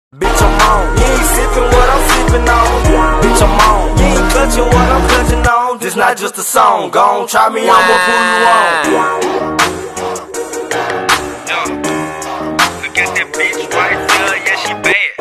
Bitch, I'm on. You ain't sipping what I'm sipping on. Bitch, I'm on. You ain't clutching what I'm clutching on. This not just a song. Gon' try me, I'ma pull you on. Look at that bitch right there, yeah, she bad.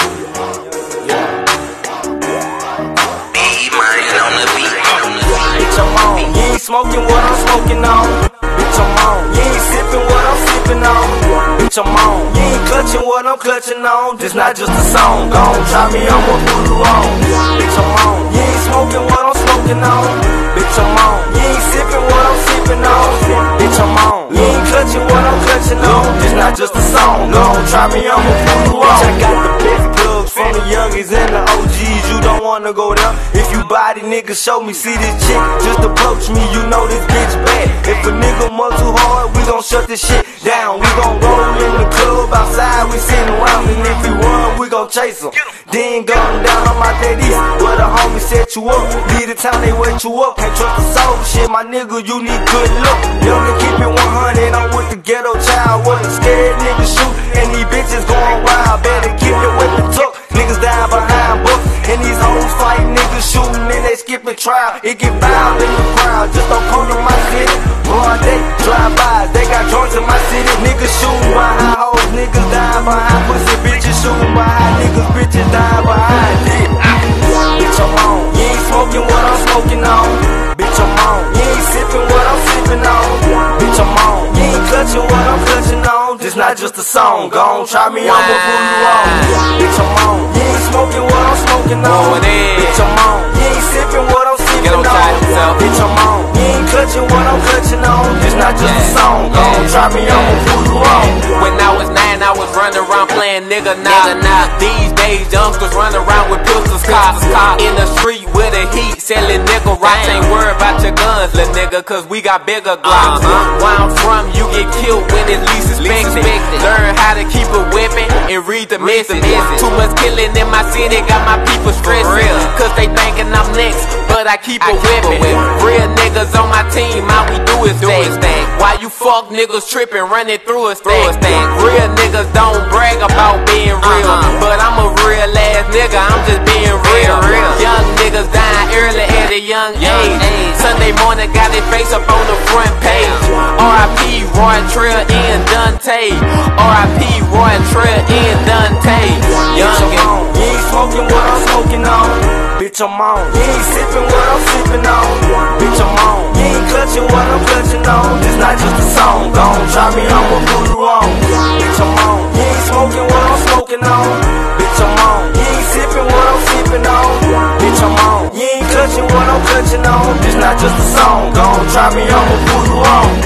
B-Money on the beat. Bitch, I'm on. You ain't smoking what I'm smoking on. Bitch, I'm on. You ain't sipping what I'm sipping on. Bitch, I'm on. You ain't clutching what I'm clutching on. This not just a song. Gon' try me, I'ma pull you on. Bitch, I'm on. You ain't smoking what I'm smoking on. Bitch, I'm on. You ain't sipping what I'm sipping on. Bitch, I'm on. You ain't clutching what I'm clutching on. This not just a song. Gon' try me, I'ma pull you on. I got the best plugs from the youngest and the OGs. You don't wanna go there. If you body niggas, show me. See this chick, just approach me. You know this bitch bad. If a nigga mug too hard, we gon' shut this shit down. We gon' roll in the club outside. We sitting around, and if he run, we gon' chase him. Then gun down on my that east, where the homie set you up. Leave the town, they wet you up. Can't trust the soul shit, my nigga, you need good luck. Young and keep it 100, I'm with the ghetto child. What a scared nigga shoot, and these bitches going wild. Better keep your weapon tucked. Niggas dying behind books, and these hoes fight niggas shooting, and they skipping trial. It get wild in the crowd, just don't come to my city. Broad day, drive-bys, they got joints in my city. Niggas shooting behind hoes, niggas dying behind pussy. Bitches shooting behind niggas, bitches dying behind it. Bitch, I'm on. You ain't smoking what I'm smoking on. Bitch, I'm on. You ain't sipping what I'm sipping on. Bitch, I'm on. You ain't clutching what I'm clutching on. This not just a song. Gon' try me, I'ma pull you on. Bitch, I'm on. You ain't smoking what I'm smoking on. Bitch, I'm on. You ain't sipping what I'm sipping on. Bitch, I'm on. You ain't clutching what I'm clutching on. This not just a song. Gon' try me, I'ma pull you on. When I was 9, I was running around playing nigga nah. These days, youngsters run around with pistols, cops in the street with the heat, selling nickel rocks. Ain't worried about your guns, little nigga, cause we got bigger glocks. Where I'm from, you get killed when it's least suspected. Learn how to keep a weapon and read the message. Too much killing in my city, got my people stressing, cause they thinking I'm next, but I keep a weapon. Real niggas on my team, all we do is stack. Why you fuck niggas tripping, running through a stack? Real niggas don't brag about being real, but I'm a real ass nigga, I'm just being real. Young niggas dying early at a young age. Sunday morning got their face up on the front page. R.I.P. Roy Trill and Dante. R.I.P. Roy Trill and Dante. Young on. You ain't smoking what I'm smoking on. Bitch, I'm on. You ain't sipping what I'm sipping on. Bitch, I'm on. You ain't clutching what I'm clutching on. This not just a song. Gon' try me, I'ma pull you on. Bitch, I'm on. You ain't smoking what I'm smoking on. Bitch, I'm on. You ain't sipping what I'm sipping on. Bitch, I'm on. You ain't clutching what I'm clutching on. This not just a song. Gon' try me, I'ma pull you on.